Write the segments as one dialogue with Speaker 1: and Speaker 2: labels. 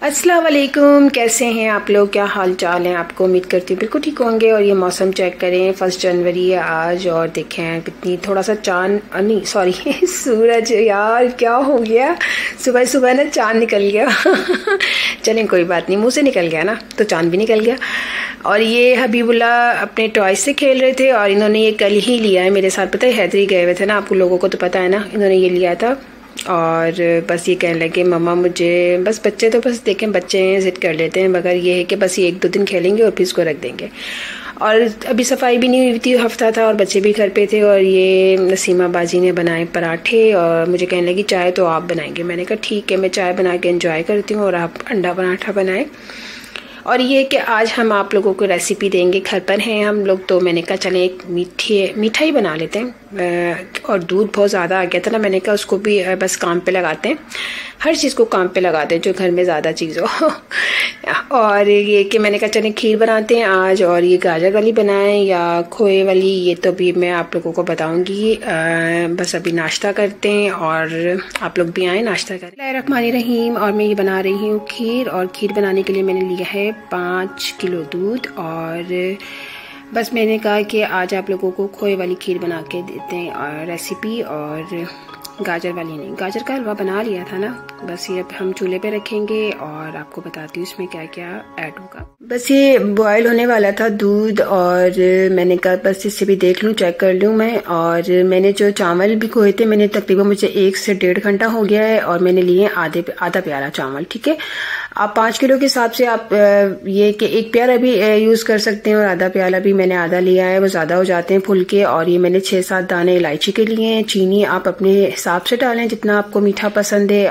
Speaker 1: अस्सलाम वालेकुम, कैसे हैं आप लोग? क्या हाल चाल है? आपको उम्मीद करती हूँ बिल्कुल ठीक होंगे। और ये मौसम चेक करें, 1 जनवरी है आज और देखें कितनी थोड़ा सा चांद नहीं सॉरी सूरज, यार क्या हो गया, सुबह सुबह ना चांद निकल गया चलें कोई बात नहीं, मुंह से निकल गया ना तो चांद भी निकल गया। और ये हबीबुल्ला अपने टॉय से खेल रहे थे और इन्होंने ये कल ही लिया है मेरे साथ। पता है हैदरी गए हुए थे ना, आपको लोगों को तो पता है ना, इन्होंने ये लिया था और बस ये कहने लगे मम्मा मुझे, बस बच्चे तो बस देखें बच्चे हैं, जिद कर लेते हैं, मगर ये है कि बस ये 1-2 दिन खेलेंगे और फिर इसको रख देंगे। और अभी सफाई भी नहीं हुई थी, हफ्ता था और बच्चे भी घर पे थे। और ये नसीमा बाजी ने बनाए पराठे और मुझे कहने लगी चाय तो आप बनाएंगे। मैंने कहा ठीक है, मैं चाय बना के एंजॉय करती हूँ और आप अंडा पराठा बनाएं। और ये कि आज हम आप लोगों को रेसिपी देंगे, घर पर हैं हम लोग तो मैंने कहा चलें एक मीठा ही बना लेते हैं। और दूध बहुत ज़्यादा आ गया था ना, मैंने कहा उसको भी बस काम पे लगाते हैं, हर चीज़ को काम पे लगाते हैं जो घर में ज़्यादा चीज़ हो और ये कि मैंने कहा चलें खीर बनाते हैं आज, और ये गाजर वाली बनाएं या खोए वाली, ये तो भी मैं आप लोगों को बताऊंगी। बस अभी नाश्ता करते हैं और आप लोग भी आए नाश्ता करें। बिस्मिल्लाहिर्रहमानिर्रहीम। और मैं ये बना रही हूँ खीर, और खीर बनाने के लिए मैंने लिया है 5 किलो दूध। और बस मैंने कहा कि आज आप लोगों को खोए वाली खीर बना के देते हैं और रेसिपी, और गाजर वाली नहीं, गाजर का हलवा बना लिया था ना। बस ये अब हम चूल्हे पे रखेंगे और आपको बताती हूँ इसमें क्या क्या ऐड होगा। बस ये बॉयल होने वाला था दूध और मैंने कहा बस इससे भी देख लूँ, चेक कर लूँ मैं। और मैंने जो चावल भी खोए थे, मैंने तकरीबन मुझे 1 से 1.5 घंटा हो गया है और मैंने लिए आधा प्याला चावल। ठीक है, आप 5 किलो के हिसाब से आप ये कि 1 प्याला भी यूज़ कर सकते हैं और आधा प्याला भी मैंने आधा लिया है, वो ज़्यादा हो जाते हैं फुलके। और ये मैंने 6-7 दाने इलायची के लिए हैं। चीनी आप अपने हिसाब से डालें जितना आपको मीठा पसंद है।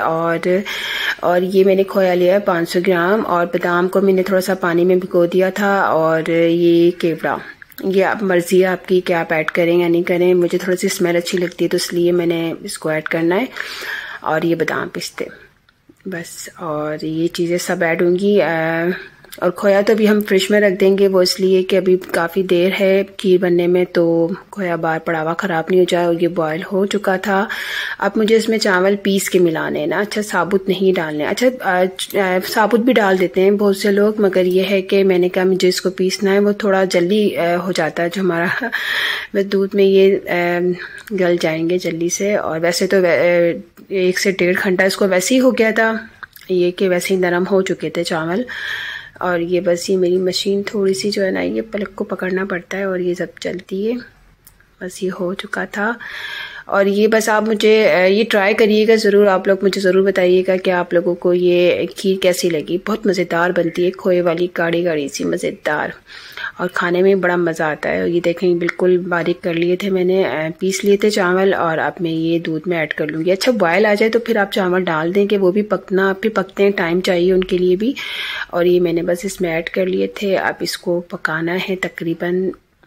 Speaker 1: और ये मैंने खोया लिया है 500 ग्राम, और बादाम को मैंने थोड़ा सा पानी में भिगो दिया था। और ये केवड़ा, ये आप मर्जी है आपकी कि आप ऐड करें या नहीं करें, मुझे थोड़ी सी स्मेल अच्छी लगती है तो इसलिए मैंने इसको ऐड करना है। और ये बादाम पिस्ते बस, और ये चीज़ें सब ऐड होंगी। और खोया तो अभी हम फ्रिज में रख देंगे, वो इसलिए कि अभी काफ़ी देर है खीर बनने में, तो खोया बाहर पड़ा हुआ ख़राब नहीं हो जाए। और ये बॉयल हो चुका था। अब मुझे इसमें चावल पीस के मिलाने हैं ना, अच्छा साबुत नहीं डालने। अच्छा साबुत भी डाल देते हैं बहुत से लोग, मगर ये है कि मैंने कहा मुझे इसको पीसना है, वो थोड़ा जल्दी हो जाता है जो हमारा वह दूध में ये गल जाएंगे जल्दी से। और वैसे तो 1 से 1.5 घंटा इसको वैसे ही हो गया था, ये कि वैसे ही नरम हो चुके थे चावल। और ये बस ये मेरी मशीन थोड़ी सी जो है ना, ये पलक को पकड़ना पड़ता है और ये जब चलती है, बस ये हो चुका था। और ये बस आप मुझे ये ट्राई करिएगा ज़रूर, आप लोग मुझे ज़रूर बताइएगा कि आप लोगों को ये खीर कैसी लगी। बहुत मज़ेदार बनती है, खोए वाली गाढ़ी गाढ़ी सी मज़ेदार, और खाने में बड़ा मज़ा आता है। और ये देखें बिल्कुल बारीक कर लिए थे मैंने, पीस लिए थे चावल, और अब मैं ये दूध में ऐड कर लूँगी। अच्छा बॉयल आ जाए तो फिर आप चावल डाल दें कि वो भी पकना, फिर पकते हैं, टाइम चाहिए उनके लिए भी। और ये मैंने बस इसमें ऐड कर लिए थे। अब इसको पकाना है तकरीबन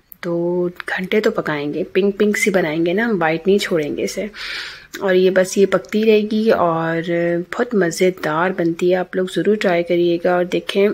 Speaker 1: 2 घंटे तो पकाएंगे, पिंक पिंक सी बनाएंगे ना, वाइट नहीं छोड़ेंगे इसे। और ये बस ये पकती रहेगी और बहुत मज़ेदार बनती है, आप लोग ज़रूर ट्राई करिएगा। और देखें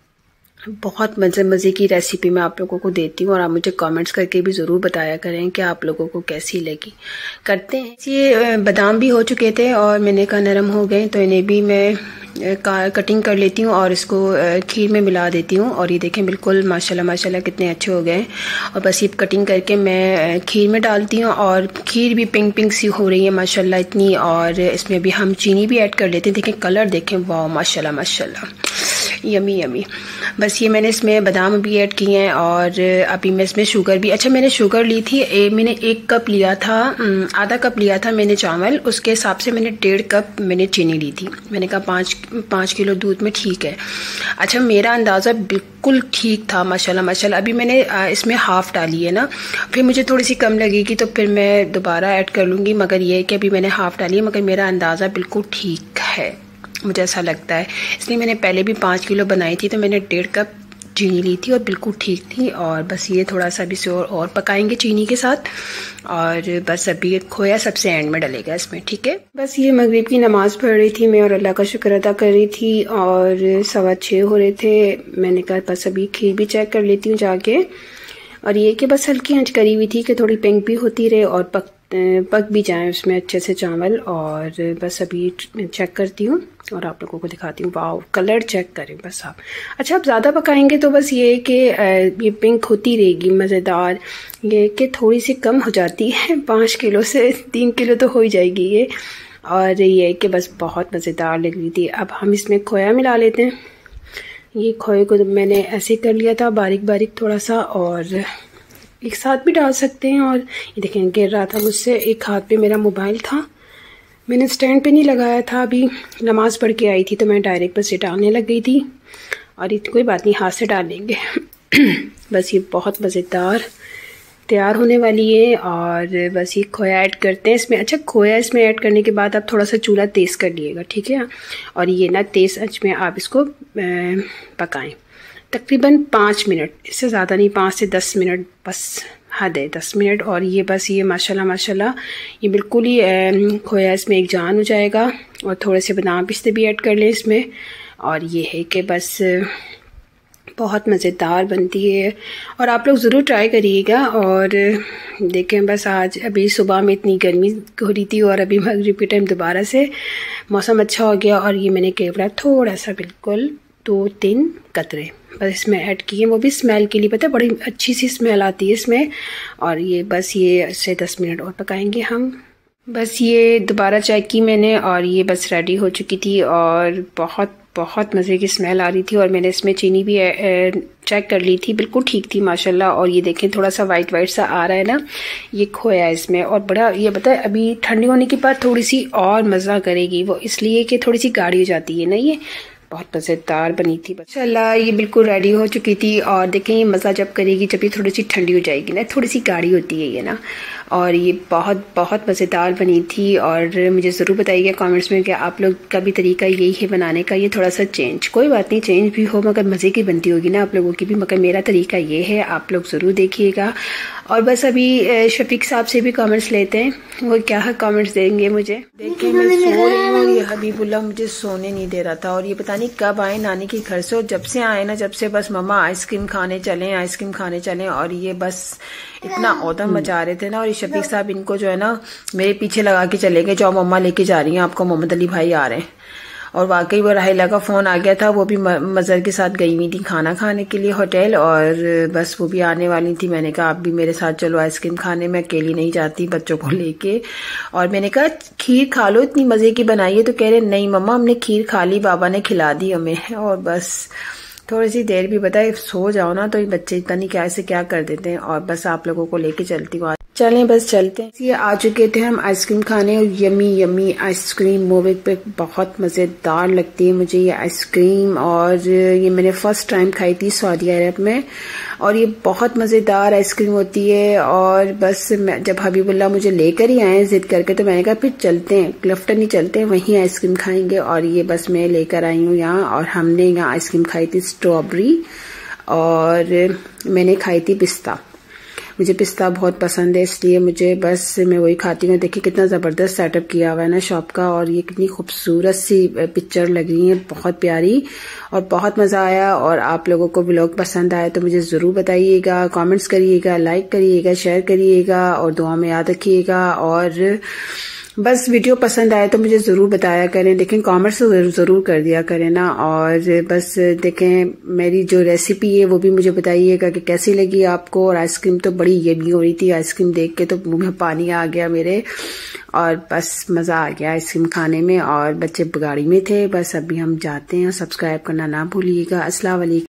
Speaker 1: बहुत मज़े की रेसिपी मैं आप लोगों को देती हूँ, और आप मुझे कमेंट्स करके भी ज़रूर बताया करें कि आप लोगों को कैसी लगी। करते हैं, ये बादाम भी हो चुके थे और मैंने कहा नरम हो गए तो इन्हें भी मैं कटिंग कर लेती हूँ और इसको खीर में मिला देती हूँ। और ये देखें बिल्कुल माशाल्लाह माशाल्लाह कितने अच्छे हो गए। और बस ये कटिंग करके मैं खीर में डालती हूँ, और खीर भी पिंक पिंक सी हो रही है माशाल्लाह इतनी। और इसमें अभी हम चीनी भी ऐड कर लेते हैं, देखें कलर देखें, वाह माशाल्लाह माशाल्लाह, यमी यमी। बस ये मैंने इसमें बादाम भी ऐड किए हैं, और अभी मैं इसमें शुगर भी, अच्छा मैंने शुगर ली थी, मैंने 1 कप लिया था, आधा कप लिया था मैंने चावल, उसके हिसाब से मैंने 1.5 कप मैंने चीनी ली थी। मैंने कहा 5 किलो दूध में ठीक है। अच्छा मेरा अंदाज़ा बिल्कुल ठीक था माशाल्लाह माशाल्लाह। अभी मैंने इसमें हाफ़ डाली है ना, फिर मुझे थोड़ी सी कम लगेगी तो फिर मैं दोबारा ऐड कर लूँगी, मगर ये है कि अभी मैंने हाफ़ डाली है, मगर मेरा अंदाज़ा बिल्कुल ठीक है, मुझे ऐसा लगता है। इसलिए मैंने पहले भी 5 किलो बनाई थी तो मैंने 1.5 कप चीनी ली थी और बिल्कुल ठीक थी। और बस ये थोड़ा सा भी से और पकाएंगे चीनी के साथ, और बस अभी खोया सबसे एंड में डलेगा इसमें। ठीक है, बस ये मगरिब की नमाज़ पढ़ रही थी मैं और अल्लाह का शुक्र अदा कर रही थी, और 6:15 हो रहे थे। मैंने कहा बस अभी खीर भी चेक कर लेती हूँ जाके। और ये कि बस हल्की आंच करी हुई थी कि थोड़ी पिंक भी होती रहे और पक भी जाएं उसमें अच्छे से चावल। और बस अभी चेक करती हूँ और आप लोगों को दिखाती हूँ। वाह, कलर चेक करें बस आप। अच्छा, आप ज़्यादा पकाएंगे तो बस ये कि ये पिंक होती रहेगी मज़ेदार। ये कि थोड़ी सी कम हो जाती है, 5 किलो से 3 किलो तो हो ही जाएगी ये। और ये कि बस बहुत मज़ेदार लग रही थी। अब हम इसमें खोया मिला लेते हैं। ये खोए को मैंने ऐसे कर लिया था बारीक बारीक थोड़ा सा, और एक साथ भी डाल सकते हैं। और ये देखें, गिर रहा था मुझसे। एक हाथ पे मेरा मोबाइल था, मैंने स्टैंड पे नहीं लगाया था, अभी नमाज़ पढ़ के आई थी तो मैं डायरेक्ट बस ये डालने लग गई थी। और ये कोई बात नहीं, हाथ से डाल लेंगे। बस ये बहुत मज़ेदार तैयार होने वाली है। और बस ये खोया ऐड करते हैं इसमें। अच्छा, खोया इसमें ऐड करने के बाद आप थोड़ा सा चूल्हा तेज़ कर लिएगा, ठीक है। और ये ना तेज़ आंच में आप इसको पकाएं तकरीबन 5 मिनट, इससे ज़्यादा नहीं, 5 से 10 मिनट बस हद है, 10 मिनट। और ये बस ये माशाल्लाह माशाल्लाह ये बिल्कुल ही खोया इसमें एक जान हो जाएगा। और थोड़े से बादाम पिस्ते भी ऐड कर लें इसमें। और ये है कि बस बहुत मज़ेदार बनती है और आप लोग ज़रूर ट्राई करिएगा। और देखें, बस आज अभी सुबह में इतनी गर्मी हो रही थी और अभी मगरिब के टाइम दोबारा से मौसम अच्छा हो गया। और ये मैंने केवल थोड़ा सा बिल्कुल 2-3 कतरे बस इसमें ऐड किए, वो भी स्मेल के लिए। पता है, बड़ी अच्छी सी स्मेल आती है इसमें। और ये बस ये से 10 मिनट और पकाएंगे हम। बस ये दोबारा चेक की मैंने और ये बस रेडी हो चुकी थी और बहुत बहुत मज़े की स्मेल आ रही थी। और मैंने इसमें चीनी भी चेक कर ली थी, बिल्कुल ठीक थी माशाल्लाह। और ये देखें, थोड़ा सा वाइट वाइट सा आ रहा है ना, ये खोया इसमें। और बड़ा ये पता है, अभी ठंडी होने के बाद थोड़ी सी और मज़ा करेगी वो, इसलिए कि थोड़ी सी गाढ़ी हो जाती है ना। ये बहुत मज़ेदार बनी थी माशाल्लाह। ये बिल्कुल रेडी हो चुकी थी। और देखें, ये मज़ा जब करेगी जब ये थोड़ी सी ठंडी हो जाएगी ना, थोड़ी सी गाढ़ी होती है ये ना। और ये बहुत बहुत मज़ेदार बनी थी। और मुझे ज़रूर बताइएगा कमेंट्स में कि आप लोग का भी तरीका यही है बनाने का, ये थोड़ा सा चेंज, कोई बात नहीं चेंज भी हो मगर मज़े की बनती होगी ना आप लोगों की भी। मगर मेरा तरीका ये है, आप लोग ज़रूर देखिएगा। और बस अभी शफीक साहब से भी कमेंट्स लेते हैं, वो क्या कमेंट्स देंगे मुझे। देखिए, मैं सो रही हूँ, ये हबीबुल्लाह मुझे सोने नहीं दे रहा था। और ये पता नहीं कब आए नानी के घर से, और जब से आए ना, जब से बस मम्मा आइसक्रीम खाने चलें, आइसक्रीम खाने चलें। और ये बस इतना औदम मचा रहे थे ना। और ये शफीक साहब इनको जो है ना मेरे पीछे लगा के चले गए, जो मम्मा लेके जा रही हैं आपको, मोहम्मद अली भाई आ रहे हैं। और वाकई वो राहिला का फ़ोन आ गया था, वो भी मज़र के साथ गई हुई थी खाना खाने के लिए होटल। और बस वो भी आने वाली थी। मैंने कहा आप भी मेरे साथ चलो आइसक्रीम खाने, मैं अकेली नहीं जाती बच्चों को लेके। और मैंने कहा खीर खा लो, इतनी मज़े की बनाई है। तो कह रहे नहीं मम्मा, हमने खीर खा ली, बाबा ने खिला दी हमें। और बस थोड़ी सी देर भी बताए सो जाओ ना तो ये बच्चे पता नहीं क्या ऐसे क्या कर देते हैं। और बस आप लोगों को लेके चलती हूँ, चलें बस चलते हैं। ये आ चुके थे हम आइसक्रीम खाने, और यमी यमी आइसक्रीम मोविक पे बहुत मज़ेदार लगती है मुझे ये आइसक्रीम। और ये मैंने फर्स्ट टाइम खाई थी सऊदी अरब में, और ये बहुत मज़ेदार आइसक्रीम होती है। और बस जब हबीबुल्लाह मुझे लेकर ही आए जिद करके, तो मैंने कहा फिर चलते हैं क्लिफ्टन ही चलते हैं, वहीं आइसक्रीम खाएंगे। और ये बस मैं लेकर आई हूँ यहाँ, और हमने यहाँ आइसक्रीम खाई थी स्ट्रॉबेरी, और मैंने खाई थी पिस्ता। मुझे पिस्ता बहुत पसंद है, इसलिए मुझे बस मैं वही खाती हूँ। देखिए कितना ज़बरदस्त सेटअप किया हुआ है ना शॉप का, और ये कितनी खूबसूरत सी पिक्चर लग रही है, बहुत प्यारी। और बहुत मज़ा आया। और आप लोगों को व्लॉग पसंद आया तो मुझे ज़रूर बताइएगा, कमेंट्स करिएगा, लाइक करिएगा, शेयर करिएगा, और दुआ में याद रखिएगा। और बस वीडियो पसंद आए तो मुझे ज़रूर बताया करें, लेकिन कमेंट्स ज़रूर कर दिया करें ना। और बस देखें, मेरी जो रेसिपी है वो भी मुझे बताइएगा कि कैसी लगी आपको। और आइसक्रीम तो बड़ी यमी हो रही थी, आइसक्रीम देख के तो मुंह में पानी आ गया मेरे। और बस मज़ा आ गया आइसक्रीम खाने में। और बच्चे गाड़ी में थे, बस अभी हम जाते हैं। सब्सक्राइब करना ना भूलिएगा। अस्सलाम वालेकुम।